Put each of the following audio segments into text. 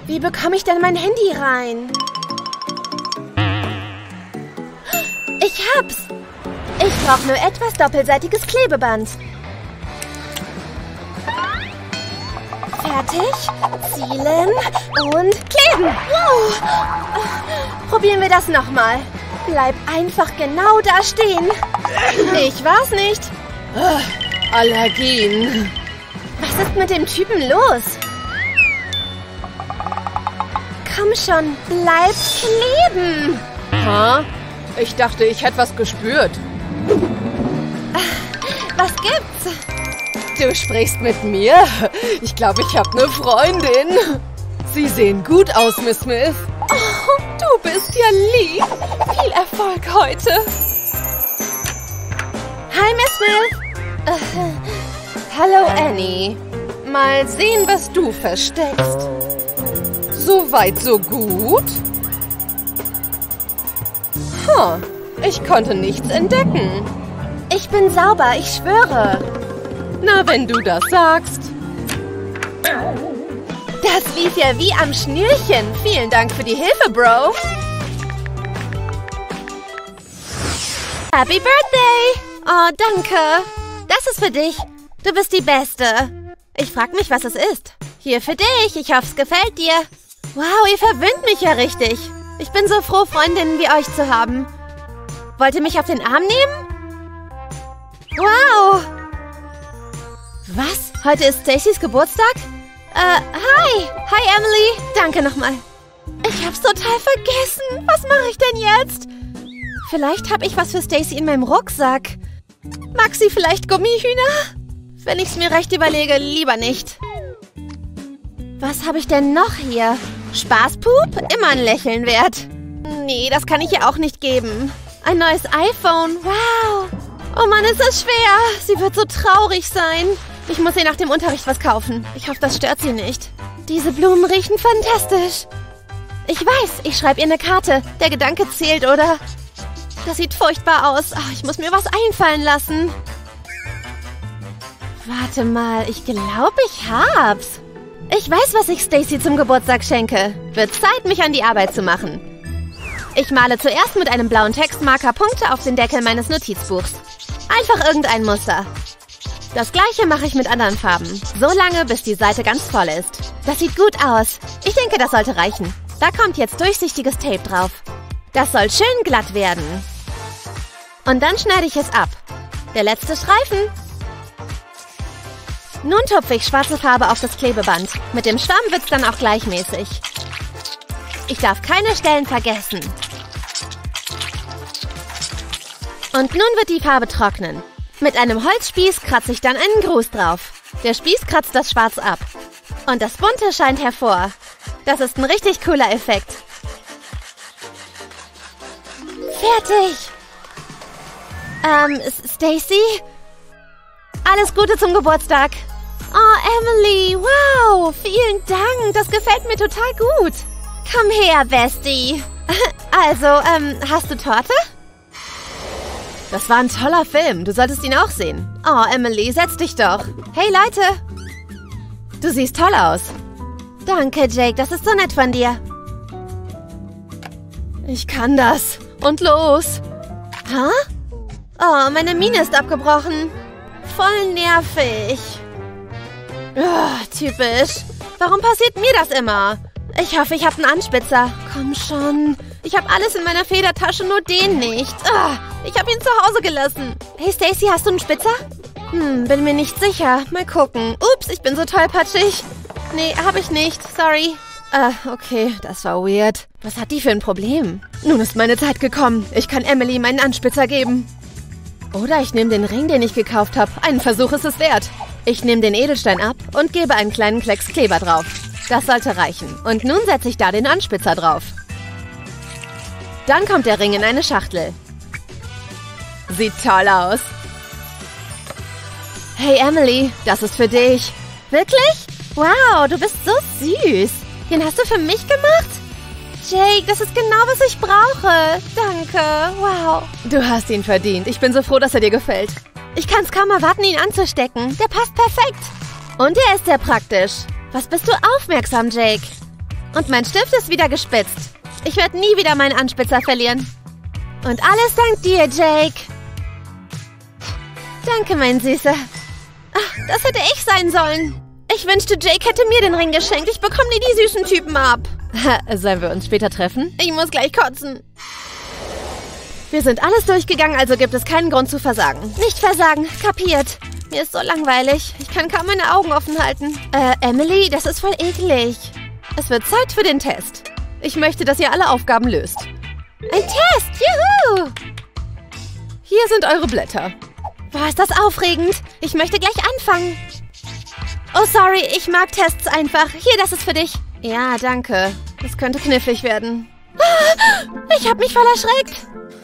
Wie bekomme ich denn mein Handy rein? Ich hab's. Ich brauche nur etwas doppelseitiges Klebeband. Fertig, zielen und kleben. Wow. Probieren wir das nochmal. Bleib einfach genau da stehen. Ich war's nicht. Allergien. Was ist mit dem Typen los? Komm schon, bleib kleben. Ha? Ich dachte, ich hätte was gespürt. Was gibt's? Du sprichst mit mir? Ich glaube, ich habe eine Freundin. Sie sehen gut aus, Miss Smith. Oh, du bist ja lieb. Viel Erfolg heute. Hi, Miss Smith. Hallo, Annie. Mal sehen, was du versteckst. So weit, so gut? Ich konnte nichts entdecken. Ich bin sauber, ich schwöre. Na, wenn du das sagst. Das lief ja wie am Schnürchen. Vielen Dank für die Hilfe, Bro. Happy Birthday! Oh, danke. Das ist für dich. Du bist die Beste. Ich frag mich, was es ist. Hier für dich. Ich hoffe, es gefällt dir. Wow, ihr verwöhnt mich ja richtig. Ich bin so froh, Freundinnen wie euch zu haben. Wollt ihr mich auf den Arm nehmen? Wow! Was? Heute ist Stacys Geburtstag? Hi! Hi, Emily! Danke nochmal. Ich hab's total vergessen. Was mache ich denn jetzt? Vielleicht habe ich was für Stacy in meinem Rucksack. Mag sie vielleicht Gummihühner? Wenn ich's mir recht überlege, lieber nicht. Was habe ich denn noch hier? Spaßpup? Immer ein Lächeln wert. Nee, das kann ich ihr auch nicht geben. Ein neues iPhone. Wow. Oh Mann, ist das schwer. Sie wird so traurig sein. Ich muss ihr nach dem Unterricht was kaufen. Ich hoffe, das stört sie nicht. Diese Blumen riechen fantastisch. Ich weiß, ich schreibe ihr eine Karte. Der Gedanke zählt, oder? Das sieht furchtbar aus. Oh, ich muss mir was einfallen lassen. Warte mal, ich glaube, ich hab's. Ich weiß, was ich Stacy zum Geburtstag schenke. Wird Zeit, mich an die Arbeit zu machen. Ich male zuerst mit einem blauen Textmarker Punkte auf den Deckel meines Notizbuchs. Einfach irgendein Muster. Das gleiche mache ich mit anderen Farben. So lange, bis die Seite ganz voll ist. Das sieht gut aus. Ich denke, das sollte reichen. Da kommt jetzt durchsichtiges Tape drauf. Das soll schön glatt werden. Und dann schneide ich es ab. Der letzte Streifen. Nun tupfe ich schwarze Farbe auf das Klebeband. Mit dem Schwamm wird es dann auch gleichmäßig. Ich darf keine Stellen vergessen. Und nun wird die Farbe trocknen. Mit einem Holzspieß kratze ich dann einen Gruß drauf. Der Spieß kratzt das Schwarz ab. Und das Bunte scheint hervor. Das ist ein richtig cooler Effekt. Fertig! Stacy? Alles Gute zum Geburtstag. Oh, Emily, wow, vielen Dank. Das gefällt mir total gut. Komm her, Bestie. Also, hast du Torte? Das war ein toller Film. Du solltest ihn auch sehen. Oh, Emily, setz dich doch. Hey, Leute. Du siehst toll aus. Danke, Jake. Das ist so nett von dir. Ich kann das. Und los. Hä? Oh, meine Mine ist abgebrochen. Voll nervig. Oh, typisch. Warum passiert mir das immer? Ich hoffe, ich habe einen Anspitzer. Komm schon. Ich habe alles in meiner Federtasche, nur den nicht. Ich habe ihn zu Hause gelassen. Hey, Stacy, hast du einen Spitzer? Bin mir nicht sicher. Mal gucken. Ups, ich bin so tollpatschig. Nee, habe ich nicht. Sorry. Okay, das war weird. Was hat die für ein Problem? Nun ist meine Zeit gekommen. Ich kann Emily meinen Anspitzer geben. Oder ich nehme den Ring, den ich gekauft habe. Einen Versuch ist es wert. Ich nehme den Edelstein ab und gebe einen kleinen Klecks Kleber drauf. Das sollte reichen. Und nun setze ich da den Anspitzer drauf. Dann kommt der Ring in eine Schachtel. Sieht toll aus. Hey Emily, das ist für dich. Wirklich? Wow, du bist so süß. Den hast du für mich gemacht? Jake, das ist genau, was ich brauche. Danke, wow. Du hast ihn verdient. Ich bin so froh, dass er dir gefällt. Ich kann es kaum erwarten, ihn anzustecken. Der passt perfekt. Und er ist sehr praktisch. Was bist du aufmerksam, Jake? Und mein Stift ist wieder gespitzt. Ich werde nie wieder meinen Anspitzer verlieren. Und alles dank dir, Jake. Danke, mein Süßer. Ach, das hätte ich sein sollen. Ich wünschte, Jake hätte mir den Ring geschenkt. Ich bekomme nie die süßen Typen ab. Sollen wir uns später treffen? Ich muss gleich kotzen. Wir sind alles durchgegangen, also gibt es keinen Grund zu versagen. Nicht versagen, kapiert. Mir ist so langweilig. Ich kann kaum meine Augen offen halten. Emily, das ist voll eklig. Es wird Zeit für den Test. Ich möchte, dass ihr alle Aufgaben löst. Ein Test, juhu! Hier sind eure Blätter. Boah, ist das aufregend. Ich möchte gleich anfangen. Oh, sorry, ich mag Tests einfach. Hier, das ist für dich. Ja, danke. Das könnte knifflig werden. Ich habe mich voll erschreckt.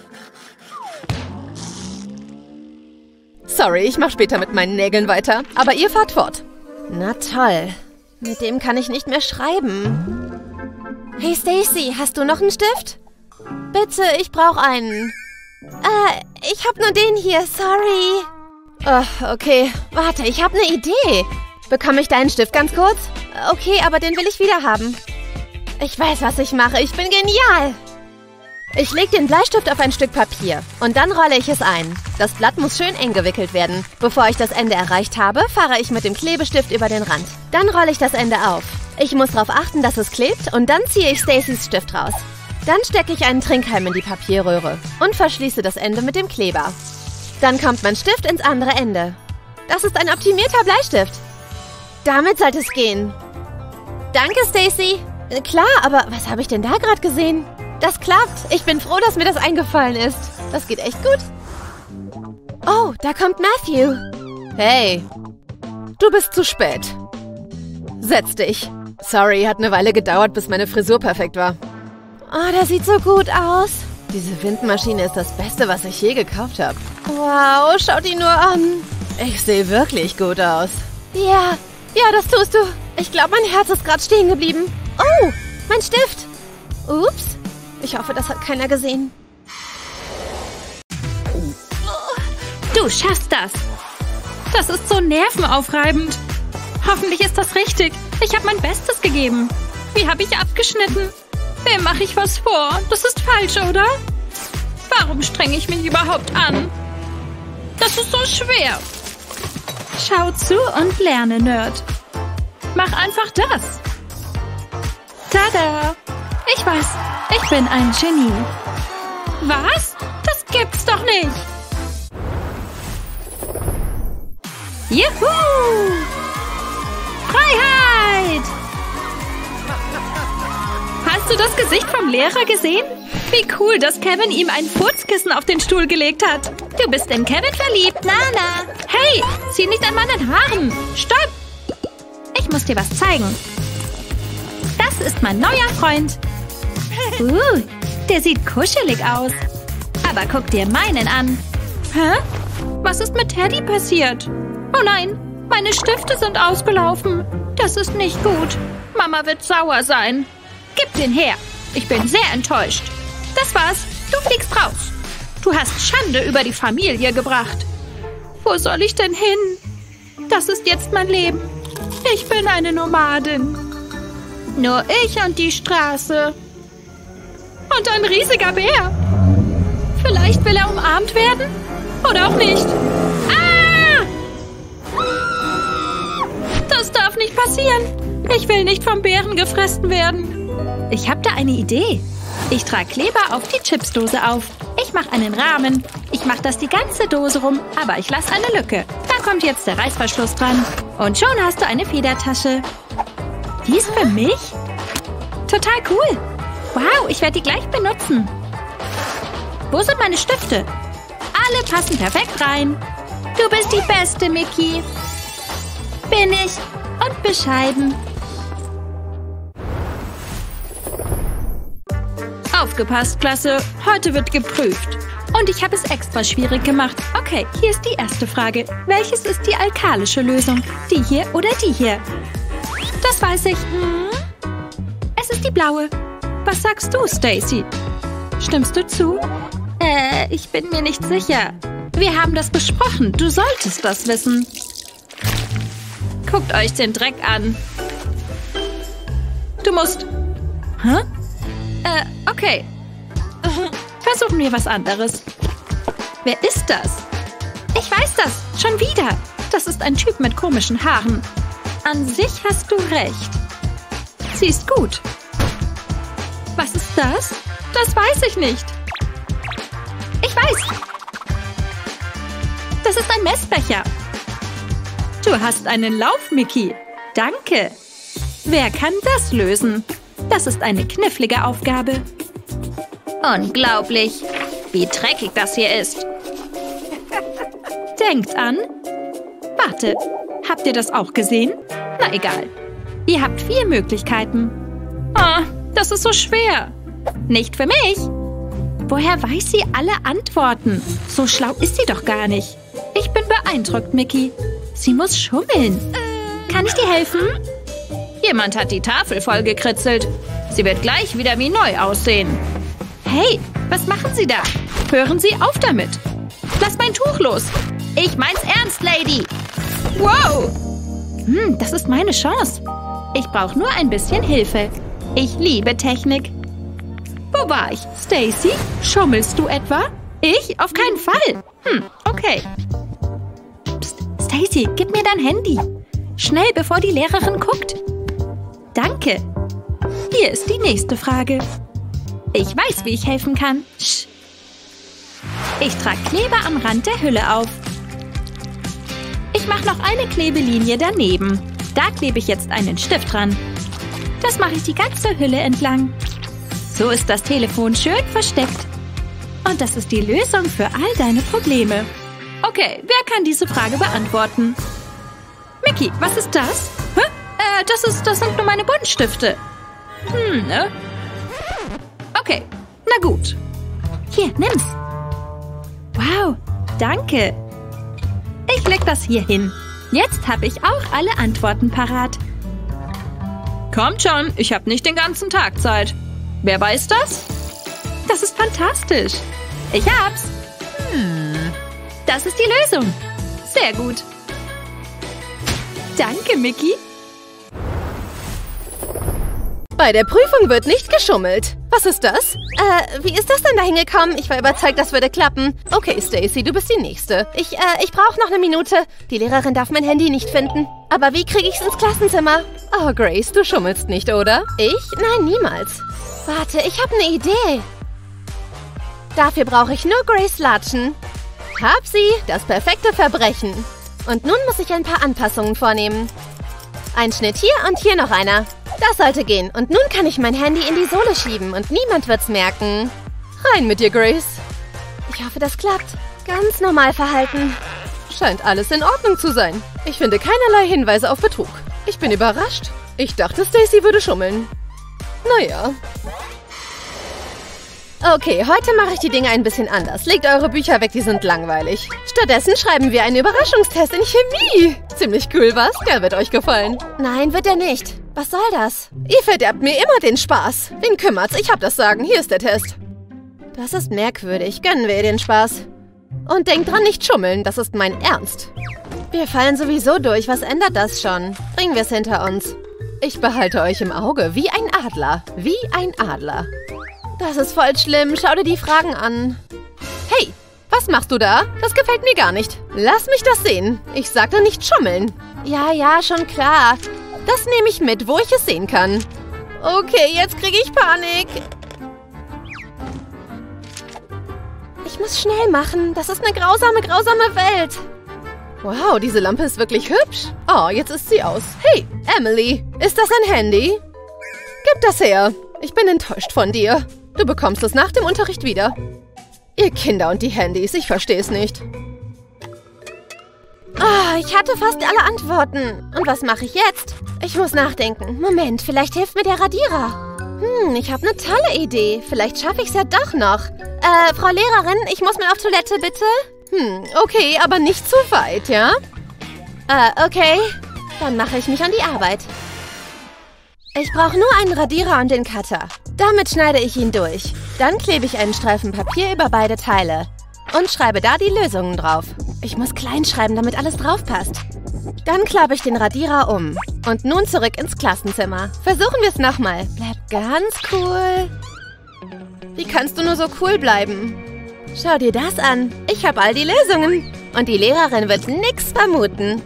Sorry, ich mache später mit meinen Nägeln weiter. Aber ihr fahrt fort. Na toll. Mit dem kann ich nicht mehr schreiben. Hey, Stacy, hast du noch einen Stift? Bitte, ich brauche einen. Ich habe nur den hier, sorry. Oh, okay. Warte, ich habe eine Idee. Bekomme ich deinen Stift ganz kurz? Okay, aber den will ich wieder haben. Ich weiß, was ich mache. Ich bin genial. Ich lege den Bleistift auf ein Stück Papier und dann rolle ich es ein. Das Blatt muss schön eng gewickelt werden. Bevor ich das Ende erreicht habe, fahre ich mit dem Klebestift über den Rand. Dann rolle ich das Ende auf. Ich muss darauf achten, dass es klebt und dann ziehe ich Stacys Stift raus. Dann stecke ich einen Trinkhalm in die Papierröhre und verschließe das Ende mit dem Kleber. Dann kommt mein Stift ins andere Ende. Das ist ein optimierter Bleistift. Damit sollte es gehen. Danke, Stacy. Klar, aber was habe ich denn da gerade gesehen? Das klappt. Ich bin froh, dass mir das eingefallen ist. Das geht echt gut. Oh, da kommt Matthew. Hey, du bist zu spät. Setz dich. Sorry, hat eine Weile gedauert, bis meine Frisur perfekt war. Oh, der sieht so gut aus. Diese Windmaschine ist das Beste, was ich je gekauft habe. Wow, schaut ihn nur an. Ich sehe wirklich gut aus. Ja, das tust du. Ich glaube, mein Herz ist gerade stehen geblieben. Oh, mein Stift. Ups. Ich hoffe, das hat keiner gesehen. Du schaffst das. Das ist so nervenaufreibend. Hoffentlich ist das richtig. Ich habe mein Bestes gegeben. Wie habe ich abgeschnitten? Wem mache ich was vor? Das ist falsch, oder? Warum strenge ich mich überhaupt an? Das ist so schwer. Schau zu und lerne, Nerd. Mach einfach das. Tada! Ich weiß, ich bin ein Genie. Was? Das gibt's doch nicht. Juhu! Freiheit! Hast du das Gesicht vom Lehrer gesehen? Wie cool, dass Kevin ihm ein Furzkissen auf den Stuhl gelegt hat. Du bist in Kevin verliebt, Nana. Hey, zieh nicht an meinen Haaren. Stopp! Ich muss dir was zeigen. Das ist mein neuer Freund. Der sieht kuschelig aus. Aber guck dir meinen an. Hä? Was ist mit Teddy passiert? Oh nein, meine Stifte sind ausgelaufen. Das ist nicht gut. Mama wird sauer sein. Gib den her. Ich bin sehr enttäuscht. Das war's. Du fliegst raus. Du hast Schande über die Familie gebracht. Wo soll ich denn hin? Das ist jetzt mein Leben. Ich bin eine Nomadin. Nur ich und die Straße. Und ein riesiger Bär. Vielleicht will er umarmt werden? Oder auch nicht. Ah! Das darf nicht passieren. Ich will nicht vom Bären gefressen werden. Ich habe da eine Idee. Ich trage Kleber auf die Chipsdose auf. Ich mache einen Rahmen. Ich mache das die ganze Dose rum, aber ich lasse eine Lücke. Da kommt jetzt der Reißverschluss dran. Und schon hast du eine Federtasche. Die ist für mich? Total cool. Wow, ich werde die gleich benutzen. Wo sind meine Stifte? Alle passen perfekt rein. Du bist die Beste, Mickey. Bin ich. Und bescheiden. Aufgepasst, Klasse. Heute wird geprüft. Und ich habe es extra schwierig gemacht. Okay, hier ist die erste Frage. Welches ist die alkalische Lösung? Die hier oder die hier? Das weiß ich. Es ist die blaue. Was sagst du, Stacy? Stimmst du zu? Ich bin mir nicht sicher. Wir haben das besprochen. Du solltest das wissen. Guckt euch den Dreck an. Du musst Hä? Okay. Versuchen wir was anderes. Wer ist das? Ich weiß das. Schon wieder. Das ist ein Typ mit komischen Haaren. An sich hast du recht. Sie ist gut. Was ist das? Das weiß ich nicht. Ich weiß. Das ist ein Messbecher. Du hast einen Lauf, Mickey. Danke. Wer kann das lösen? Das ist eine knifflige Aufgabe. Unglaublich, wie dreckig das hier ist. Denkt an. Warte, habt ihr das auch gesehen? Na egal. Ihr habt 4 Möglichkeiten. Oh, das ist so schwer. Nicht für mich. Woher weiß sie alle Antworten? So schlau ist sie doch gar nicht. Ich bin beeindruckt, Mickey. Sie muss schummeln. Kann ich dir helfen? Jemand hat die Tafel vollgekritzelt. Sie wird gleich wieder wie neu aussehen. Hey, was machen Sie da? Hören Sie auf damit. Lass mein Tuch los. Ich mein's ernst, Lady. Wow. Das ist meine Chance. Ich brauche nur ein bisschen Hilfe. Ich liebe Technik. Wo war ich? Stacy? Schummelst du etwa? Ich? Auf keinen Fall. Okay. Psst, Stacy, gib mir dein Handy. Schnell, bevor die Lehrerin guckt. Danke. Hier ist die nächste Frage. Ich weiß, wie ich helfen kann. Sch. Ich trage Kleber am Rand der Hülle auf. Ich mache noch eine Klebelinie daneben. Da klebe ich jetzt einen Stift dran. Das mache ich die ganze Hülle entlang. So ist das Telefon schön versteckt. Und das ist die Lösung für all deine Probleme. Okay, wer kann diese Frage beantworten? Mickey, was ist das? Hä? Das sind nur meine Buntstifte. Ne? Okay, na gut. Hier, nimm's. Wow, danke. Ich leg das hier hin. Jetzt habe ich auch alle Antworten parat. Kommt schon, ich habe nicht den ganzen Tag Zeit. Wer weiß das? Das ist fantastisch. Ich hab's. Das ist die Lösung. Sehr gut. Danke, Mickey. Bei der Prüfung wird nicht geschummelt. Was ist das? Wie ist das denn da hingekommen? Ich war überzeugt, das würde klappen. Okay, Stacy, du bist die Nächste. Ich brauche noch eine Minute. Die Lehrerin darf mein Handy nicht finden. Aber wie kriege ich's ins Klassenzimmer? Oh, Grace, du schummelst nicht, oder? Ich? Nein, niemals. Warte, ich habe eine Idee. Dafür brauche ich nur Grace Latschen. Hab sie, das perfekte Verbrechen. Und nun muss ich ein paar Anpassungen vornehmen. Ein Schnitt hier und hier noch einer. Das sollte gehen. Und nun kann ich mein Handy in die Sohle schieben und niemand wird's merken. Rein mit dir, Grace. Ich hoffe, das klappt. Ganz normal verhalten. Scheint alles in Ordnung zu sein. Ich finde keinerlei Hinweise auf Betrug. Ich bin überrascht. Ich dachte, Stacy würde schummeln. Naja. Okay, heute mache ich die Dinge ein bisschen anders. Legt eure Bücher weg, die sind langweilig. Stattdessen schreiben wir einen Überraschungstest in Chemie. Ziemlich cool, was? Der wird euch gefallen. Nein, wird er nicht. Was soll das? Ihr verderbt mir immer den Spaß. Wen kümmert's? Ich hab das Sagen. Hier ist der Test. Das ist merkwürdig. Gönnen wir ihr den Spaß. Und denkt dran, nicht schummeln. Das ist mein Ernst. Wir fallen sowieso durch. Was ändert das schon? Bringen wir es hinter uns. Ich behalte euch im Auge. Wie ein Adler. Wie ein Adler. Das ist voll schlimm. Schau dir die Fragen an. Hey, was machst du da? Das gefällt mir gar nicht. Lass mich das sehen. Ich sagte nicht schummeln. Ja, schon klar. Das nehme ich mit, wo ich es sehen kann. Okay, jetzt kriege ich Panik. Ich muss schnell machen. Das ist eine grausame, grausame Welt. Wow, diese Lampe ist wirklich hübsch. Oh, jetzt ist sie aus. Hey, Emily, ist das ein Handy? Gib das her. Ich bin enttäuscht von dir. Du bekommst es nach dem Unterricht wieder. Ihr Kinder und die Handys, ich verstehe es nicht. Oh, ich hatte fast alle Antworten. Und was mache ich jetzt? Ich muss nachdenken. Moment, vielleicht hilft mir der Radierer. Ich habe eine tolle Idee. Vielleicht schaffe ich es ja doch noch. Frau Lehrerin, ich muss mal auf Toilette, bitte. Okay, aber nicht zu weit, ja? Okay. Dann mache ich mich an die Arbeit. Ich brauche nur einen Radierer und den Cutter. Damit schneide ich ihn durch. Dann klebe ich einen Streifen Papier über beide Teile. Und schreibe da die Lösungen drauf. Ich muss klein schreiben, damit alles drauf passt. Dann klappe ich den Radierer um. Und nun zurück ins Klassenzimmer. Versuchen wir es nochmal. Bleib ganz cool. Wie kannst du nur so cool bleiben? Schau dir das an. Ich habe all die Lösungen. Und die Lehrerin wird nichts vermuten.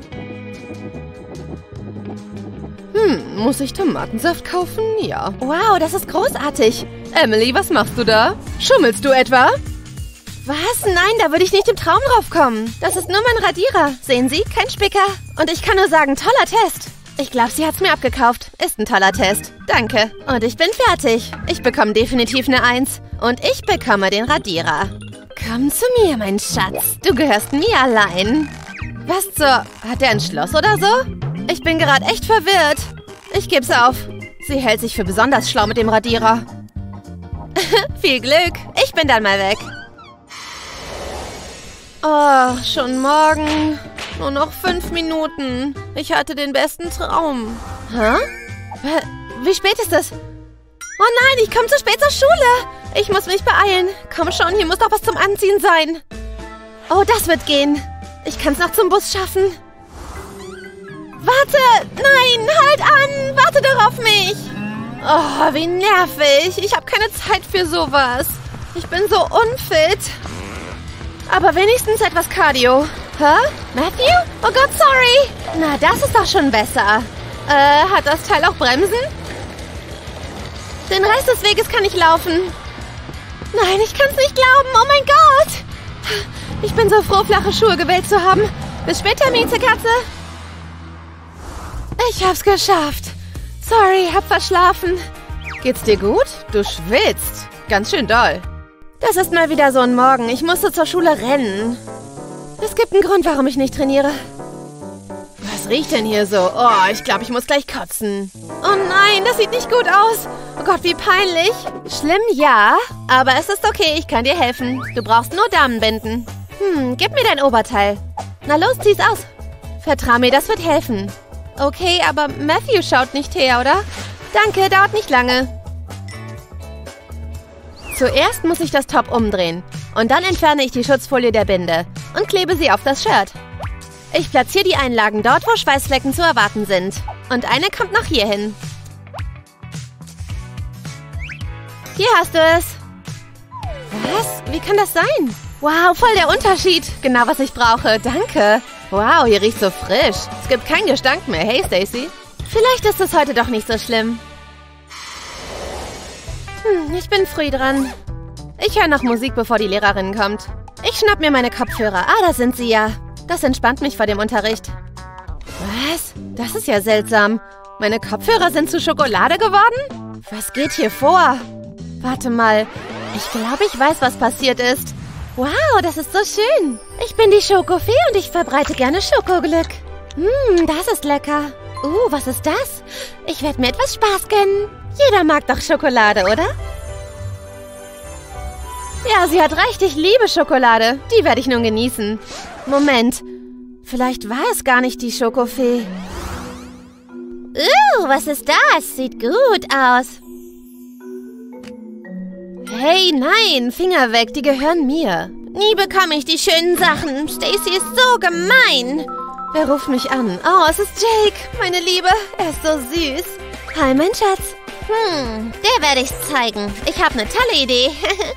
Muss ich Tomatensaft kaufen? Ja. Wow, das ist großartig. Emily, was machst du da? Schummelst du etwa? Was? Nein, da würde ich nicht im Traum drauf kommen. Das ist nur mein Radierer. Sehen Sie? Kein Spicker. Und ich kann nur sagen, toller Test. Ich glaube, sie hat's mir abgekauft. Ist ein toller Test. Danke. Und ich bin fertig. Ich bekomme definitiv eine 1. Und ich bekomme den Radierer. Komm zu mir, mein Schatz. Du gehörst mir allein. Was zur... Hat er ein Schloss oder so? Ich bin gerade echt verwirrt. Ich geb's auf. Sie hält sich für besonders schlau mit dem Radierer. Viel Glück. Ich bin dann mal weg. Oh, schon morgen. Nur noch 5 Minuten. Ich hatte den besten Traum. Hä? Wie spät ist es? Oh nein, ich komme zu spät zur Schule. Ich muss mich beeilen. Komm schon, hier muss doch was zum Anziehen sein. Oh, das wird gehen. Ich kann es noch zum Bus schaffen. Warte! Nein, halt an! Warte doch auf mich! Oh, wie nervig. Ich habe keine Zeit für sowas. Ich bin so unfit. Aber wenigstens etwas Cardio. Hä? Matthew? Oh Gott, sorry. Na, das ist doch schon besser. Hat das Teil auch Bremsen? Den Rest des Weges kann ich laufen. Nein, ich kann es nicht glauben. Oh mein Gott. Ich bin so froh, flache Schuhe gewählt zu haben. Bis später, Miezekatze. Ich hab's geschafft. Sorry, hab verschlafen. Geht's dir gut? Du schwitzt. Ganz schön doll. Das ist mal wieder so ein Morgen. Ich musste zur Schule rennen. Es gibt einen Grund, warum ich nicht trainiere. Was riecht denn hier so? Oh, ich glaube, ich muss gleich kotzen. Oh nein, das sieht nicht gut aus. Oh Gott, wie peinlich. Schlimm, ja. Aber es ist okay, ich kann dir helfen. Du brauchst nur Damenbinden. Gib mir dein Oberteil. Na los, zieh's aus. Vertrau mir, das wird helfen. Okay, aber Matthew schaut nicht her, oder? Danke, dauert nicht lange. Zuerst muss ich das Top umdrehen. Und dann entferne ich die Schutzfolie der Binde und klebe sie auf das Shirt. Ich platziere die Einlagen dort, wo Schweißflecken zu erwarten sind. Und eine kommt noch hier hin. Hier hast du es. Was? Wie kann das sein? Wow, voll der Unterschied. Genau, was ich brauche. Danke. Wow, hier riecht so frisch. Es gibt keinen Gestank mehr. Hey, Stacy. Vielleicht ist es heute doch nicht so schlimm. Ich bin früh dran. Ich höre noch Musik, bevor die Lehrerin kommt. Ich schnapp mir meine Kopfhörer. Ah, da sind sie ja. Das entspannt mich vor dem Unterricht. Was? Das ist ja seltsam. Meine Kopfhörer sind zu Schokolade geworden? Was geht hier vor? Warte mal. Ich glaube, ich weiß, was passiert ist. Wow, das ist so schön. Ich bin die Schokofee und ich verbreite gerne Schokoglück. Das ist lecker. Was ist das? Ich werde mir etwas Spaß gönnen. Jeder mag doch Schokolade, oder? Ja, sie hat recht. Ich liebe Schokolade. Die werde ich nun genießen. Moment. Vielleicht war es gar nicht die Schokofee. Was ist das? Sieht gut aus. Hey, nein. Finger weg. Die gehören mir. Nie bekomme ich die schönen Sachen. Stacy ist so gemein. Wer ruft mich an? Oh, es ist Jake. Meine Liebe. Er ist so süß. Hi, mein Schatz. Der werde ich's zeigen. Ich habe eine tolle Idee.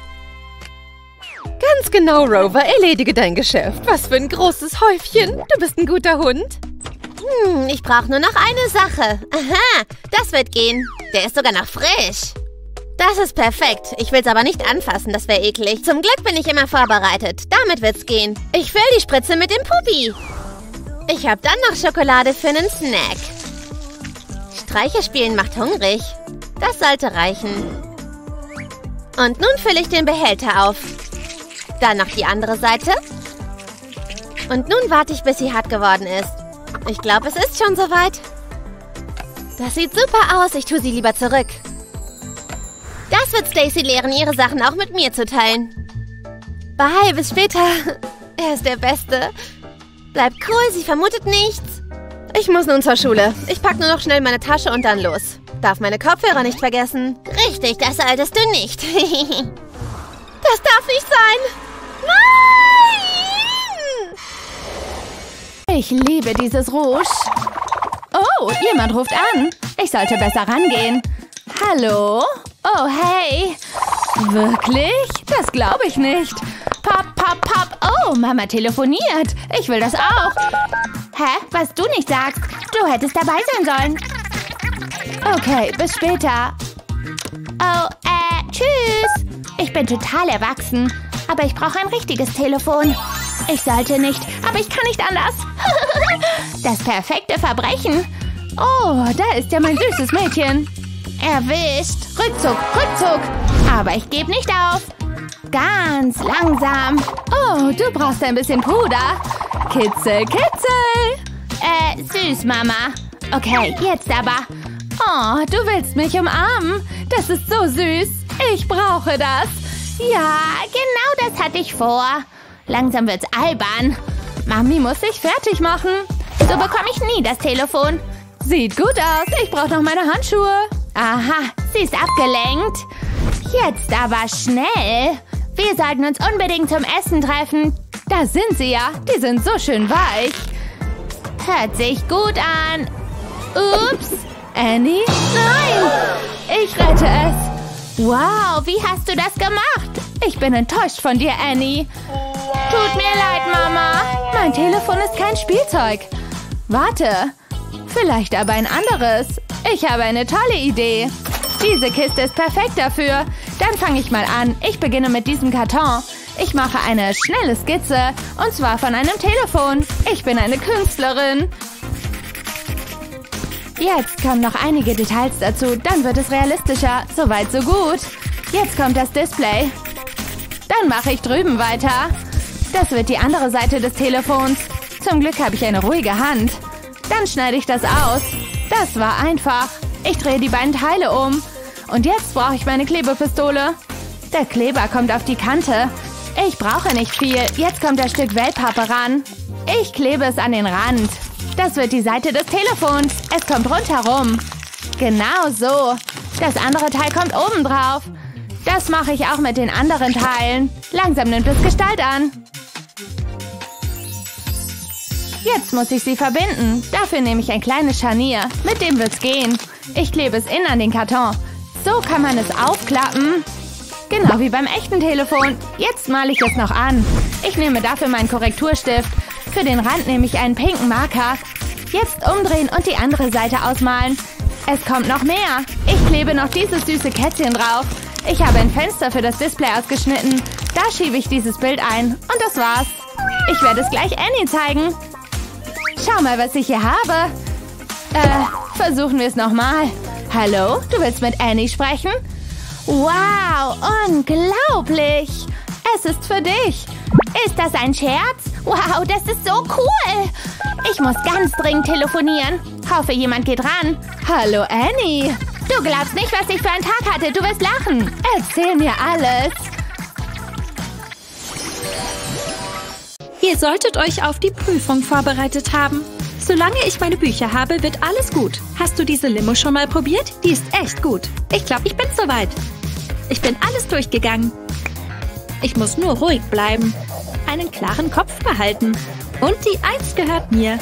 Ganz genau, Rover. Erledige dein Geschäft. Was für ein großes Häufchen. Du bist ein guter Hund. Ich brauche nur noch eine Sache. Aha, das wird gehen. Der ist sogar noch frisch. Das ist perfekt. Ich will es aber nicht anfassen, das wäre eklig. Zum Glück bin ich immer vorbereitet. Damit wird's gehen. Ich fülle die Spritze mit dem Pupi. Ich habe dann noch Schokolade für einen Snack. Streiche spielen macht hungrig. Das sollte reichen. Und nun fülle ich den Behälter auf. Dann noch die andere Seite. Und nun warte ich, bis sie hart geworden ist. Ich glaube, es ist schon soweit. Das sieht super aus. Ich tue sie lieber zurück. Das wird Stacy lehren, ihre Sachen auch mit mir zu teilen. Bye, bis später. Er ist der Beste. Bleibt cool, sie vermutet nichts. Ich muss nun zur Schule. Ich packe nur noch schnell meine Tasche und dann los. Darf meine Kopfhörer nicht vergessen. Richtig, das solltest du nicht. Das darf nicht sein. Nein! Ich liebe dieses Rouge. Oh, jemand ruft an. Ich sollte besser rangehen. Hallo? Oh, hey. Wirklich? Das glaube ich nicht. Pop, pop, pop. Oh, Mama telefoniert. Ich will das auch. Hä? Was du nicht sagst? Du hättest dabei sein sollen. Okay, bis später. Oh, tschüss. Ich bin total erwachsen. Aber ich brauche ein richtiges Telefon. Ich sollte nicht, aber ich kann nicht anders. Das perfekte Verbrechen. Oh, da ist ja mein süßes Mädchen. Erwischt. Rückzug, Rückzug. Aber ich gebe nicht auf. Ganz langsam. Oh, du brauchst ein bisschen Puder. Kitzel, kitzel. Süß, Mama. Okay, jetzt aber. Oh, du willst mich umarmen. Das ist so süß. Ich brauche das. Ja, genau das hatte ich vor. Langsam wird's albern. Mami muss sich fertig machen. So bekomme ich nie das Telefon. Sieht gut aus. Ich brauche noch meine Handschuhe. Aha, sie ist abgelenkt. Jetzt aber schnell. Wir sollten uns unbedingt zum Essen treffen. Da sind sie ja. Die sind so schön weich. Hört sich gut an. Ups. Annie? Nein. Ich rette es. Wow, wie hast du das gemacht? Ich bin enttäuscht von dir, Annie. Tut mir leid, Mama. Mein Telefon ist kein Spielzeug. Warte. Vielleicht aber ein anderes. Ich habe eine tolle Idee. Diese Kiste ist perfekt dafür. Dann fange ich mal an. Ich beginne mit diesem Karton. Ich mache eine schnelle Skizze. Und zwar von einem Telefon. Ich bin eine Künstlerin. Jetzt kommen noch einige Details dazu. Dann wird es realistischer. Soweit, so gut. Jetzt kommt das Display. Dann mache ich drüben weiter. Das wird die andere Seite des Telefons. Zum Glück habe ich eine ruhige Hand. Dann schneide ich das aus. Das war einfach. Ich drehe die beiden Teile um. Und jetzt brauche ich meine Klebepistole. Der Kleber kommt auf die Kante. Ich brauche nicht viel. Jetzt kommt das Stück Wellpappe ran. Ich klebe es an den Rand. Das wird die Seite des Telefons. Es kommt rundherum. Genau so. Das andere Teil kommt oben drauf. Das mache ich auch mit den anderen Teilen. Langsam nimmt es Gestalt an. Jetzt muss ich sie verbinden. Dafür nehme ich ein kleines Scharnier. Mit dem wird's gehen. Ich klebe es innen an den Karton. So kann man es aufklappen. Genau wie beim echten Telefon. Jetzt male ich es noch an. Ich nehme dafür meinen Korrekturstift. Für den Rand nehme ich einen pinken Marker. Jetzt umdrehen und die andere Seite ausmalen. Es kommt noch mehr. Ich klebe noch dieses süße Kätzchen drauf. Ich habe ein Fenster für das Display ausgeschnitten. Da schiebe ich dieses Bild ein. Und das war's. Ich werde es gleich Annie zeigen. Schau mal, was ich hier habe. Versuchen wir es nochmal. Hallo, du willst mit Annie sprechen? Wow, unglaublich. Es ist für dich. Ist das ein Scherz? Wow, das ist so cool. Ich muss ganz dringend telefonieren. Hoffe, jemand geht ran. Hallo, Annie. Du glaubst nicht, was ich für einen Tag hatte. Du wirst lachen. Erzähl mir alles. Ihr solltet euch auf die Prüfung vorbereitet haben. Solange ich meine Bücher habe, wird alles gut. Hast du diese Limo schon mal probiert? Die ist echt gut. Ich glaube, ich bin soweit. Ich bin alles durchgegangen. Ich muss nur ruhig bleiben. Einen klaren Kopf behalten. Und die 1 gehört mir.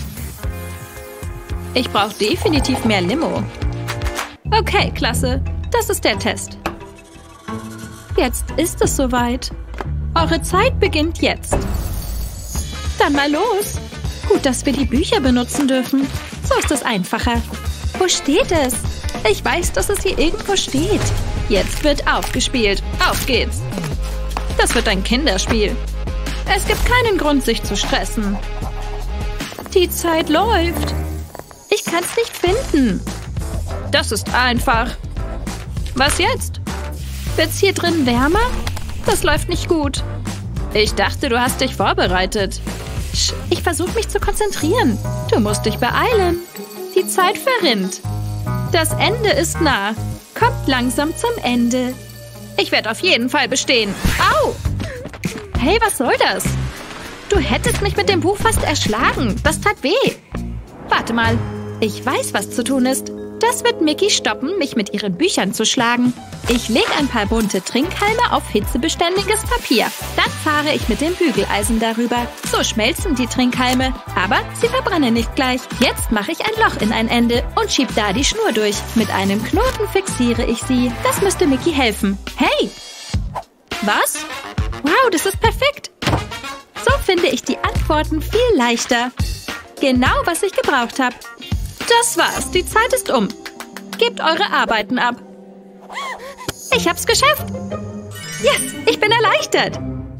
Ich brauche definitiv mehr Limo. Okay, klasse. Das ist der Test. Jetzt ist es soweit. Eure Zeit beginnt jetzt. Dann mal los. Gut, dass wir die Bücher benutzen dürfen. So ist es einfacher. Wo steht es? Ich weiß, dass es hier irgendwo steht. Jetzt wird aufgespielt. Auf geht's. Das wird ein Kinderspiel. Es gibt keinen Grund, sich zu stressen. Die Zeit läuft. Ich kann es nicht finden. Das ist einfach. Was jetzt? Wird's hier drin wärmer? Das läuft nicht gut. Ich dachte, du hast dich vorbereitet. Ich versuche mich zu konzentrieren. Du musst dich beeilen. Die Zeit verrinnt. Das Ende ist nah. Kommt langsam zum Ende. Ich werde auf jeden Fall bestehen. Au! Hey, was soll das? Du hättest mich mit dem Buch fast erschlagen. Das tat weh. Warte mal. Ich weiß, was zu tun ist. Das wird Mickey stoppen, mich mit ihren Büchern zu schlagen. Ich lege ein paar bunte Trinkhalme auf hitzebeständiges Papier. Dann fahre ich mit dem Bügeleisen darüber. So schmelzen die Trinkhalme, aber sie verbrennen nicht gleich. Jetzt mache ich ein Loch in ein Ende und schieb da die Schnur durch. Mit einem Knoten fixiere ich sie. Das müsste Mickey helfen. Hey! Was? Wow, das ist perfekt. So finde ich die Antworten viel leichter. Genau, was ich gebraucht habe. Das war's, die Zeit ist um. Gebt eure Arbeiten ab. Ich hab's geschafft. Yes, ich bin erleichtert.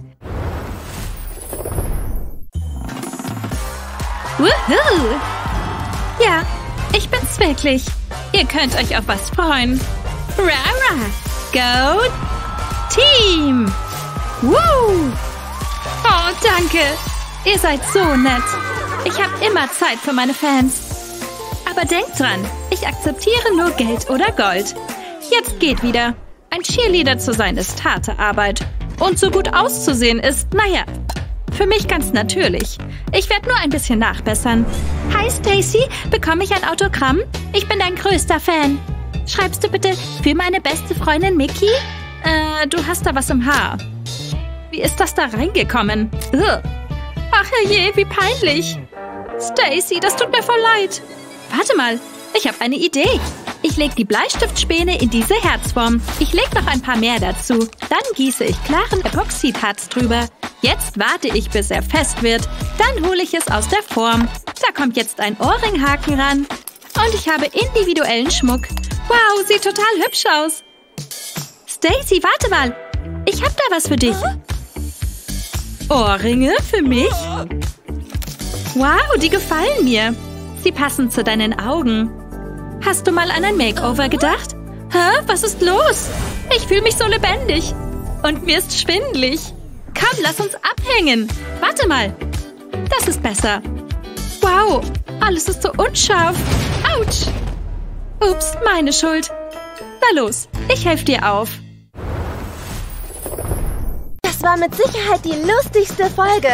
Woohoo! Ja, ich bin's wirklich. Ihr könnt euch auf was freuen. Rara! Go Team! Woo! Oh, danke. Ihr seid so nett. Ich habe immer Zeit für meine Fans. Aber denkt dran, ich akzeptiere nur Geld oder Gold. Jetzt geht wieder. Ein Cheerleader zu sein ist harte Arbeit. Und so gut auszusehen ist, naja, für mich ganz natürlich. Ich werde nur ein bisschen nachbessern. Hi Stacy, bekomme ich ein Autogramm? Ich bin dein größter Fan. Schreibst du bitte für meine beste Freundin Mickey? Du hast da was im Haar. Wie ist das da reingekommen? Ugh. Ach herrje, wie peinlich. Stacy, das tut mir voll leid. Warte mal, ich habe eine Idee. Ich lege die Bleistiftspäne in diese Herzform. Ich lege noch ein paar mehr dazu. Dann gieße ich klaren Epoxidharz drüber. Jetzt warte ich, bis er fest wird. Dann hole ich es aus der Form. Da kommt jetzt ein Ohrringhaken ran. Und ich habe individuellen Schmuck. Wow, sieht total hübsch aus. Stacy, warte mal. Ich habe da was für dich. Ohrringe für mich? Wow, die gefallen mir. Sie passen zu deinen Augen. Hast du mal an ein Makeover gedacht? Hä? Was ist los? Ich fühle mich so lebendig. Und mir ist schwindelig. Komm, lass uns abhängen. Warte mal. Das ist besser. Wow, alles ist so unscharf. Autsch. Ups, meine Schuld. Na los, ich helfe dir auf. Das war mit Sicherheit die lustigste Folge.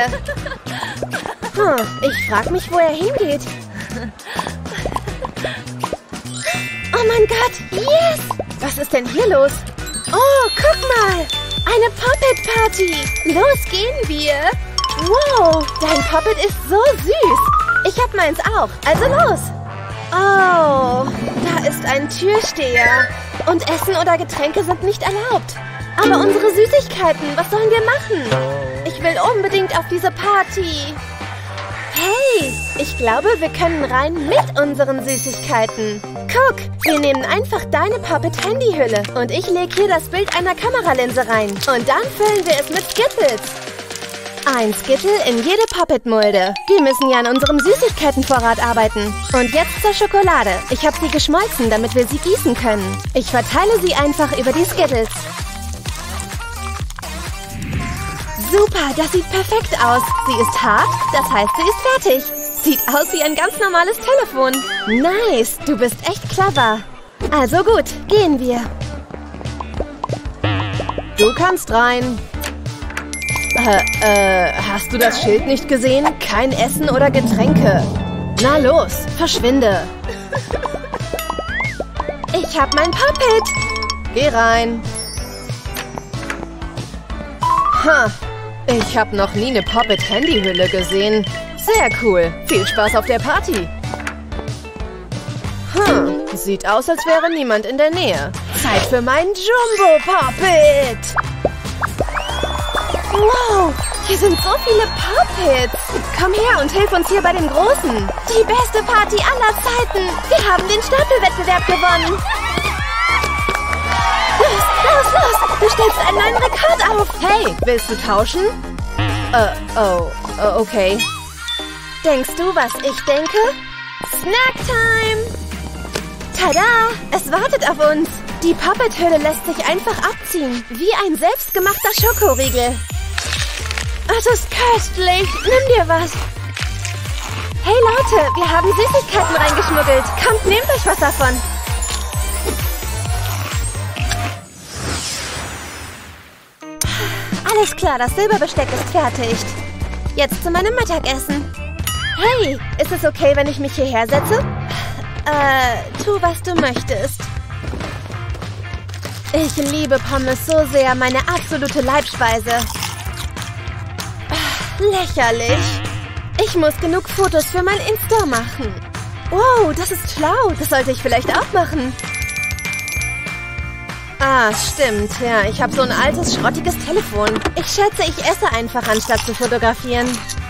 Ich frage mich, wo er hingeht. Oh mein Gott, yes! Was ist denn hier los? Oh, guck mal! Eine Puppet-Party! Los gehen wir! Wow, dein Puppet ist so süß! Ich hab meins auch, also los! Oh, da ist ein Türsteher. Und Essen oder Getränke sind nicht erlaubt. Aber unsere Süßigkeiten, was sollen wir machen? Ich will unbedingt auf diese Party. Hey, ich glaube, wir können rein mit unseren Süßigkeiten. Guck, wir nehmen einfach deine Puppet-Handyhülle und ich lege hier das Bild einer Kameralinse rein. Und dann füllen wir es mit Skittles. Ein Skittle in jede Puppet-Mulde. Wir müssen ja an unserem Süßigkeitenvorrat arbeiten. Und jetzt zur Schokolade. Ich habe sie geschmolzen, damit wir sie gießen können. Ich verteile sie einfach über die Skittles. Super, das sieht perfekt aus. Sie ist hart, das heißt, sie ist fertig. Sieht aus wie ein ganz normales Telefon. Nice, du bist echt clever. Also gut, gehen wir. Du kannst rein. Hast du das Schild nicht gesehen? Kein Essen oder Getränke. Na los, verschwinde. Ich hab mein Puppet. Geh rein. Ha, ich habe noch nie eine Puppet-Handyhülle gesehen. Sehr cool. Viel Spaß auf der Party. Sieht aus, als wäre niemand in der Nähe. Zeit für mein Jumbo-Puppet. Wow, hier sind so viele Puppets. Komm her und hilf uns hier bei dem Großen. Die beste Party aller Zeiten. Wir haben den Stapelwettbewerb gewonnen. Los, los, los. Du stellst einen neuen Rekord auf. Hey, willst du tauschen? Okay. Denkst du, was ich denke? Snacktime! Tada! Es wartet auf uns. Die Puppet-Hülle lässt sich einfach abziehen. Wie ein selbstgemachter Schokoriegel. Es ist köstlich. Nimm dir was. Hey Leute, wir haben Süßigkeiten reingeschmuggelt. Kommt, nehmt euch was davon. Alles klar, das Silberbesteck ist fertig. Jetzt zu meinem Mittagessen. Hey, ist es okay, wenn ich mich hierher setze? Tu, was du möchtest. Ich liebe Pommes so sehr, meine absolute Leibspeise. Lächerlich. Ich muss genug Fotos für mein Insta machen. Wow, das ist schlau. Das sollte ich vielleicht auch machen. Ah, stimmt. Ja, ich habe so ein altes, schrottiges Telefon. Ich schätze, ich esse einfach, anstatt zu fotografieren.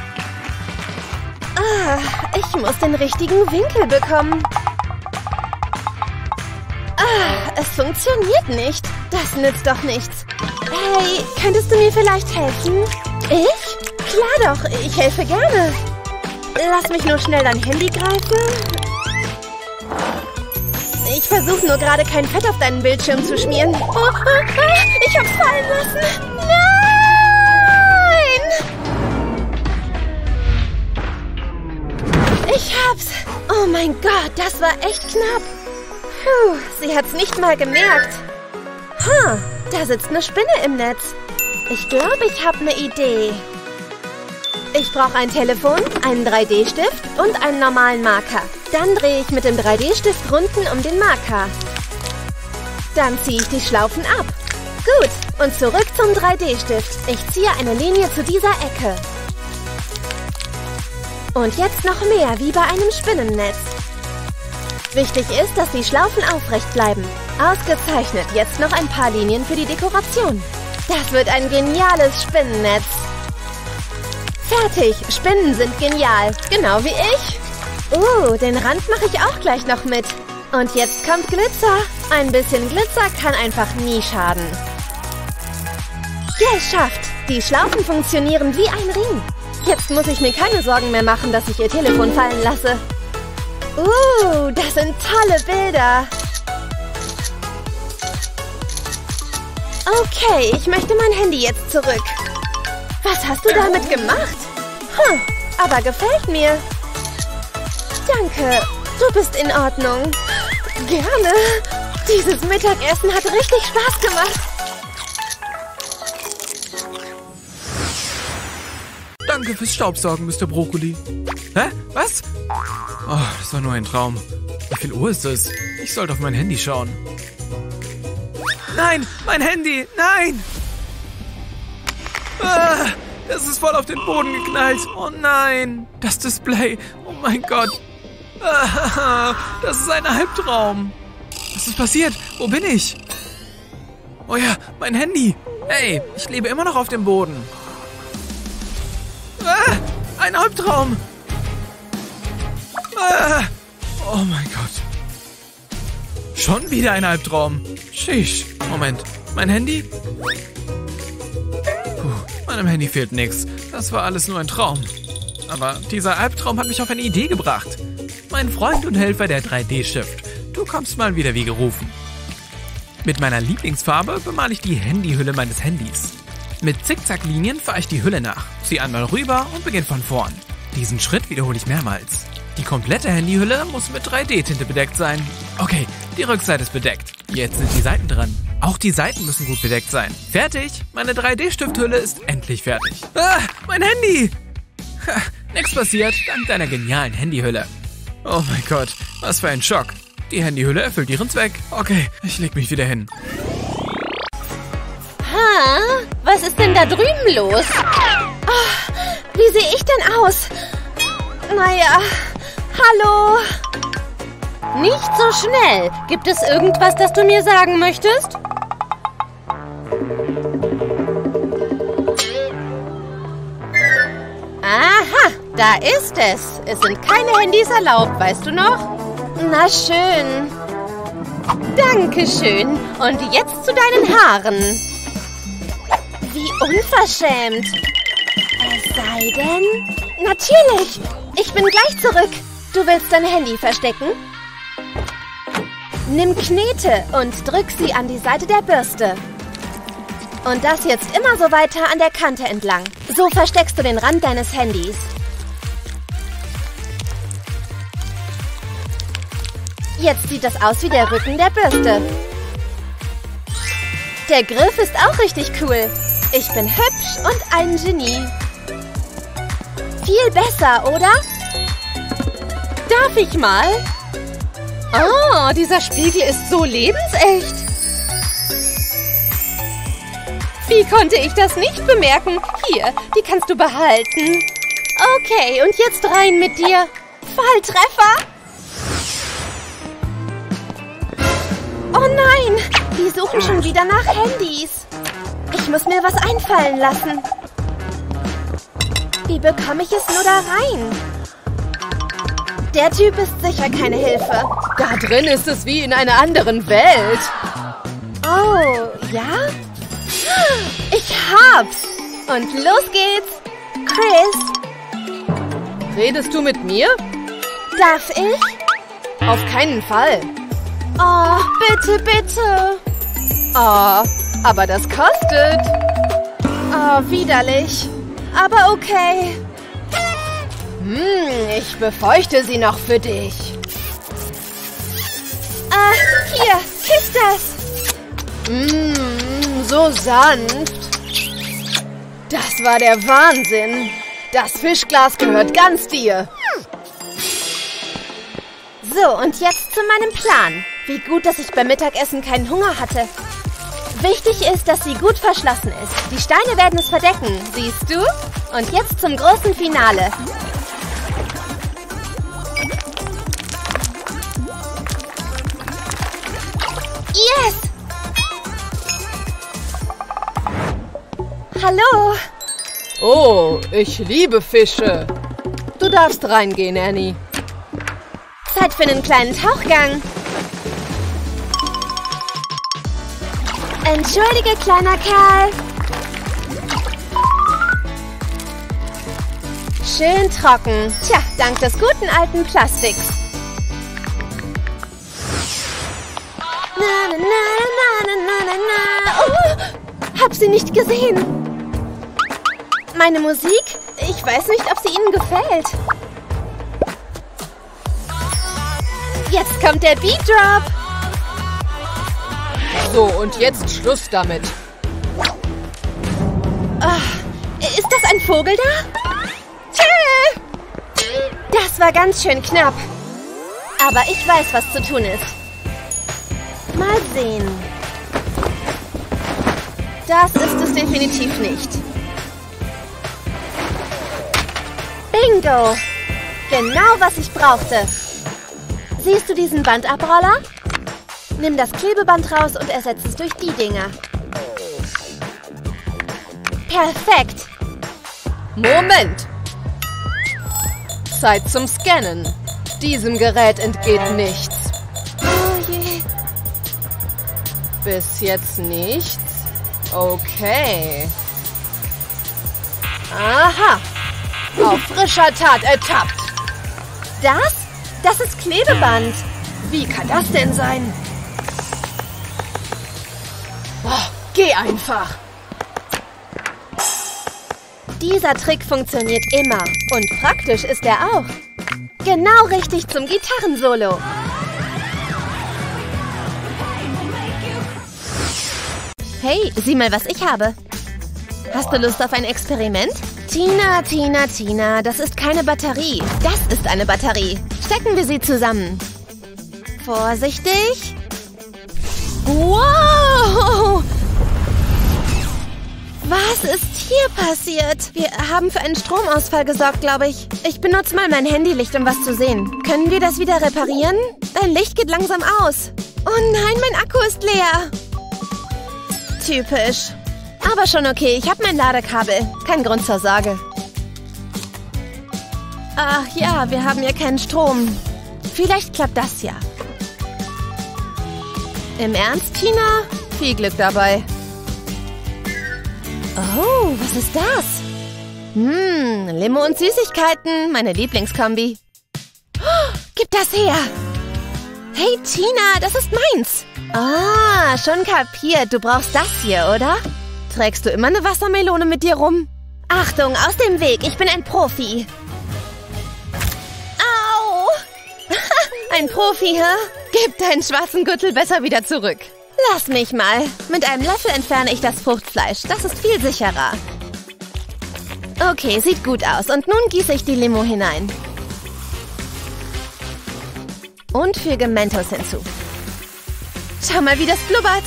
Ah, ich muss den richtigen Winkel bekommen. Ah, es funktioniert nicht. Das nützt doch nichts. Hey, könntest du mir vielleicht helfen? Ich? Klar doch, ich helfe gerne. Lass mich nur schnell dein Handy greifen. Ich versuche nur gerade kein Fett auf deinen Bildschirm zu schmieren. Oh, ich hab's fallen lassen. Nein! Ich hab's. Oh mein Gott, das war echt knapp. Puh, sie hat's nicht mal gemerkt. Da sitzt eine Spinne im Netz. Ich glaube, ich habe eine Idee. Ich brauche ein Telefon, einen 3D-Stift und einen normalen Marker. Dann drehe ich mit dem 3D-Stift Runden um den Marker. Dann ziehe ich die Schlaufen ab. Gut, und zurück zum 3D-Stift. Ich ziehe eine Linie zu dieser Ecke. Und jetzt noch mehr, wie bei einem Spinnennetz. Wichtig ist, dass die Schlaufen aufrecht bleiben. Ausgezeichnet, jetzt noch ein paar Linien für die Dekoration. Das wird ein geniales Spinnennetz. Fertig, Spinnen sind genial, genau wie ich. Den Rand mache ich auch gleich noch mit. Und jetzt kommt Glitzer. Ein bisschen Glitzer kann einfach nie schaden. Geschafft! Die Schlaufen funktionieren wie ein Ring. Jetzt muss ich mir keine Sorgen mehr machen, dass ich ihr Telefon fallen lasse. Das sind tolle Bilder. Okay, ich möchte mein Handy jetzt zurück. Was hast du damit gemacht? Aber gefällt mir. Danke, du bist in Ordnung. Gerne. Dieses Mittagessen hat richtig Spaß gemacht. Danke fürs Staubsaugen, Mr. Brokkoli. Hä? Was? Oh, das war nur ein Traum. Wie viel Uhr ist es? Ich sollte auf mein Handy schauen. Nein, mein Handy! Nein! Ah, es ist voll auf den Boden geknallt. Oh nein! Das Display. Oh mein Gott. Ah, das ist ein Albtraum. Was ist passiert? Wo bin ich? Oh ja, mein Handy. Hey, ich lebe immer noch auf dem Boden. Ah, ein Albtraum. Ah, oh mein Gott. Schon wieder ein Albtraum. Sheesh. Moment, mein Handy? Meinem Handy fehlt nichts. Das war alles nur ein Traum. Aber dieser Albtraum hat mich auf eine Idee gebracht. Mein Freund und Helfer, der 3D-Stift. Du kommst mal wieder wie gerufen. Mit meiner Lieblingsfarbe bemale ich die Handyhülle meines Handys. Mit Zickzacklinien fahre ich die Hülle nach, ziehe einmal rüber und beginne von vorn. Diesen Schritt wiederhole ich mehrmals. Die komplette Handyhülle muss mit 3D-Tinte bedeckt sein. Okay, die Rückseite ist bedeckt. Jetzt sind die Seiten dran. Auch die Seiten müssen gut bedeckt sein. Fertig! Meine 3D-Stifthülle ist endlich fertig. Ah, mein Handy! Ha, nix passiert, dank deiner genialen Handyhülle. Oh mein Gott, was für ein Schock. Die Handyhülle erfüllt ihren Zweck. Okay, ich leg mich wieder hin. Was ist denn da drüben los? Oh, wie sehe ich denn aus? Naja, hallo? Nicht so schnell. Gibt es irgendwas, das du mir sagen möchtest? Aha, da ist es. Es sind keine Handys erlaubt, weißt du noch? Na schön. Dankeschön. Und jetzt zu deinen Haaren. Wie unverschämt. Es sei denn... Natürlich. Ich bin gleich zurück. Du willst dein Handy verstecken? Nimm Knete und drück sie an die Seite der Bürste. Und das jetzt immer so weiter an der Kante entlang. So versteckst du den Rand deines Handys. Jetzt sieht das aus wie der Rücken der Bürste. Der Griff ist auch richtig cool. Ich bin hübsch und ein Genie. Viel besser, oder? Darf ich mal? Oh, dieser Spiegel ist so lebensecht. Wie konnte ich das nicht bemerken? Hier, die kannst du behalten. Okay, und jetzt rein mit dir. Volltreffer. Oh nein, die suchen schon wieder nach Handys. Ich muss mir was einfallen lassen. Wie bekomme ich es nur da rein? Der Typ ist sicher keine Hilfe. Da drin ist es wie in einer anderen Welt. Oh, ja? Ich hab's. Und los geht's. Chris. Redest du mit mir? Darf ich? Auf keinen Fall. Oh, bitte, bitte. Oh, aber das kostet. Oh, widerlich. Aber okay. Ich befeuchte sie noch für dich. Hier, küss das. So sanft. Das war der Wahnsinn. Das Fischglas gehört ganz dir. So, und jetzt zu meinem Plan. Wie gut, dass ich beim Mittagessen keinen Hunger hatte. Wichtig ist, dass sie gut verschlossen ist. Die Steine werden es verdecken, siehst du? Und jetzt zum großen Finale. Yes! Hallo? Oh, ich liebe Fische. Du darfst reingehen, Annie. Zeit für einen kleinen Tauchgang. Entschuldige, kleiner Kerl. Schön trocken. Tja, dank des guten alten Plastiks. Na, na, na, na, na, na, na. Oh, hab sie nicht gesehen. Meine Musik? Ich weiß nicht, ob sie Ihnen gefällt. Jetzt kommt der Beat Drop. So, und jetzt Schluss damit. Ist das ein Vogel da? Tschö! Das war ganz schön knapp. Aber ich weiß, was zu tun ist. Mal sehen. Das ist es definitiv nicht. Bingo! Genau, was ich brauchte. Siehst du diesen Bandabroller? Nimm das Klebeband raus und ersetze es durch die Dinger. Perfekt! Moment! Zeit zum Scannen. Diesem Gerät entgeht nichts. Oh je. Bis jetzt nichts? Okay. Aha! Auf frischer Tat ertappt. Das? Das ist Klebeband. Wie kann das denn sein? Oh, geh einfach. Dieser Trick funktioniert immer. Und praktisch ist er auch. Genau richtig zum Gitarrensolo. Hey, sieh mal, was ich habe. Hast du Lust auf ein Experiment? Tina, Tina, Tina, das ist keine Batterie. Das ist eine Batterie. Stecken wir sie zusammen. Vorsichtig. Wow! Was ist hier passiert? Wir haben für einen Stromausfall gesorgt, glaube ich. Ich benutze mal mein Handylicht, um was zu sehen. Können wir das wieder reparieren? Dein Licht geht langsam aus. Oh nein, mein Akku ist leer. Typisch. Aber schon okay, ich habe mein Ladekabel. Kein Grund zur Sorge. Ach ja, wir haben ja keinen Strom. Vielleicht klappt das ja. Im Ernst, Tina? Viel Glück dabei. Oh, was ist das? Limo und Süßigkeiten, meine Lieblingskombi. Oh, gib das her! Hey, Tina, das ist meins. Ah, schon kapiert. Du brauchst das hier, oder? Trägst du immer eine Wassermelone mit dir rum? Achtung, aus dem Weg. Ich bin ein Profi. Au! Ein Profi, hä? Gib deinen schwarzen Gürtel besser wieder zurück. Lass mich mal. Mit einem Löffel entferne ich das Fruchtfleisch. Das ist viel sicherer. Okay, sieht gut aus. Und nun gieße ich die Limo hinein. Und füge Mentos hinzu. Schau mal, wie das blubbert.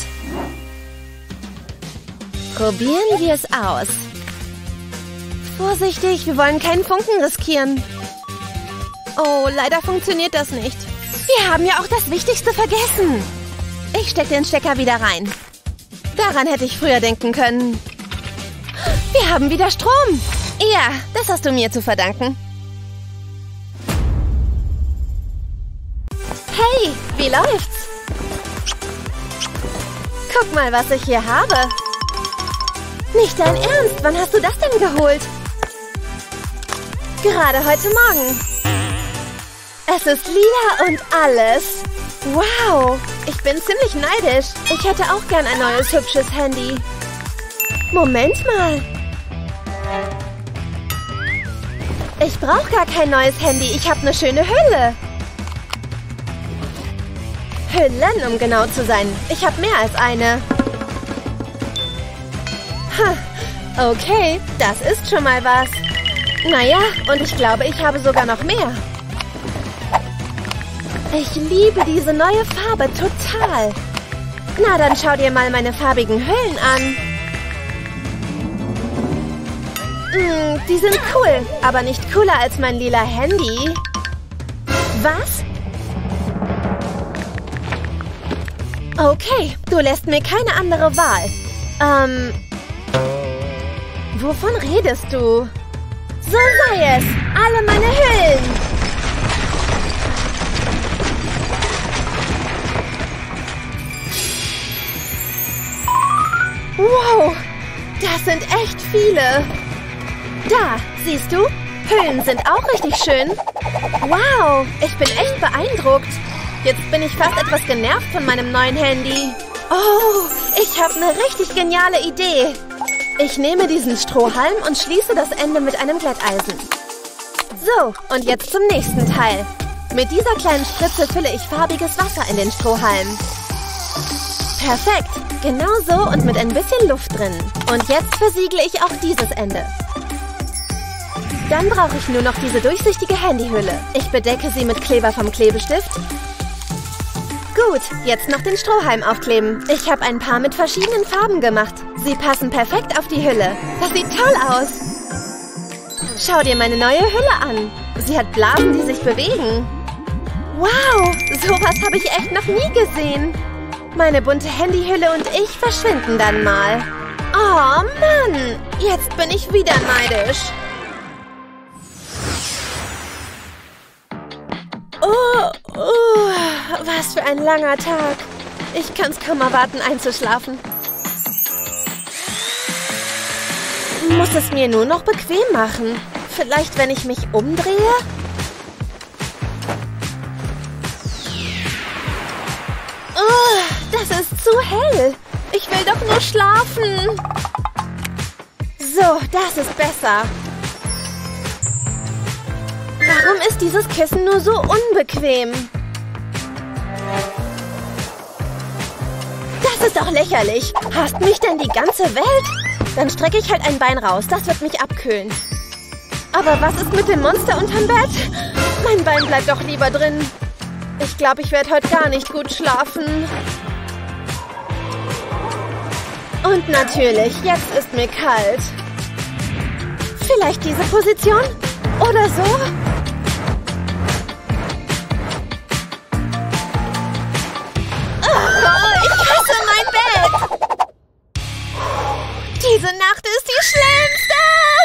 Probieren wir es aus. Vorsichtig, wir wollen keinen Funken riskieren. Oh, leider funktioniert das nicht. Wir haben ja auch das Wichtigste vergessen. Ich stecke den Stecker wieder rein. Daran hätte ich früher denken können. Wir haben wieder Strom. Ja, das hast du mir zu verdanken. Hey, wie läuft's? Guck mal, was ich hier habe. Nicht dein Ernst, wann hast du das denn geholt? Gerade heute Morgen. Es ist lila und alles. Wow, ich bin ziemlich neidisch. Ich hätte auch gern ein neues, hübsches Handy. Moment mal. Ich brauche gar kein neues Handy. Ich habe eine schöne Hülle. Hüllen, um genau zu sein. Ich habe mehr als eine. Ha, okay, das ist schon mal was. Naja, und ich glaube, ich habe sogar noch mehr. Ich liebe diese neue Farbe total. Na, dann schau dir mal meine farbigen Hüllen an. Die sind cool, aber nicht cooler als mein lila Handy. Was? Okay, du lässt mir keine andere Wahl. Wovon redest du? So sei es! Alle meine Hüllen! Wow! Das sind echt viele! Da, siehst du? Hüllen sind auch richtig schön. Wow, ich bin echt beeindruckt. Jetzt bin ich fast etwas genervt von meinem neuen Handy. Oh, ich habe eine richtig geniale Idee. Ich nehme diesen Strohhalm und schließe das Ende mit einem Glätteisen. So, und jetzt zum nächsten Teil. Mit dieser kleinen Spritze fülle ich farbiges Wasser in den Strohhalm. Perfekt, genau so und mit ein bisschen Luft drin. Und jetzt versiegle ich auch dieses Ende. Dann brauche ich nur noch diese durchsichtige Handyhülle. Ich bedecke sie mit Kleber vom Klebestift. Gut, jetzt noch den Strohhalm aufkleben. Ich habe ein paar mit verschiedenen Farben gemacht. Sie passen perfekt auf die Hülle. Das sieht toll aus. Schau dir meine neue Hülle an. Sie hat Blasen, die sich bewegen. Wow, sowas habe ich echt noch nie gesehen. Meine bunte Handyhülle und ich verschwinden dann mal. Oh Mann, jetzt bin ich wieder neidisch. Was für ein langer Tag. Ich kann's kaum erwarten, einzuschlafen. Muss es mir nur noch bequem machen. Vielleicht, wenn ich mich umdrehe? Oh, das ist zu hell. Ich will doch nur schlafen. So, das ist besser. Warum ist dieses Kissen nur so unbequem? Das ist doch lächerlich. Hasst mich denn die ganze Welt? Dann strecke ich halt ein Bein raus. Das wird mich abkühlen. Aber was ist mit dem Monster unterm Bett? Mein Bein bleibt doch lieber drin. Ich glaube, ich werde heute gar nicht gut schlafen. Und natürlich, jetzt ist mir kalt. Vielleicht diese Position? Oder so? Ich hasse mein Bett! Diese Nacht ist die schlimmste!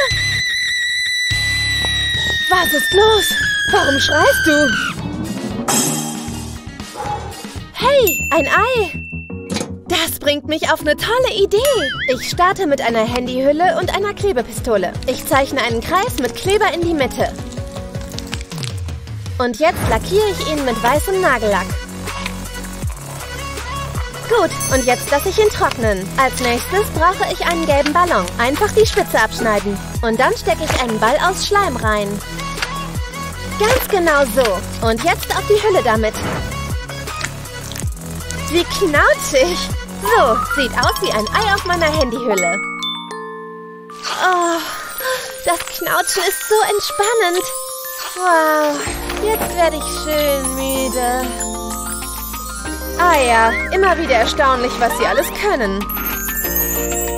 Was ist los? Warum schreist du? Hey, ein Ei! Das bringt mich auf eine tolle Idee. Ich starte mit einer Handyhülle und einer Klebepistole. Ich zeichne einen Kreis mit Kleber in die Mitte. Und jetzt lackiere ich ihn mit weißem Nagellack. Gut, und jetzt lasse ich ihn trocknen. Als nächstes brauche ich einen gelben Ballon. Einfach die Spitze abschneiden. Und dann stecke ich einen Ball aus Schleim rein. Ganz genau so. Und jetzt auf die Hülle damit. Wie knautschig. So, sieht aus wie ein Ei auf meiner Handyhülle. Oh, das Knautschen ist so entspannend. Wow, jetzt werde ich schön müde. Ah ja, immer wieder erstaunlich, was sie alles können.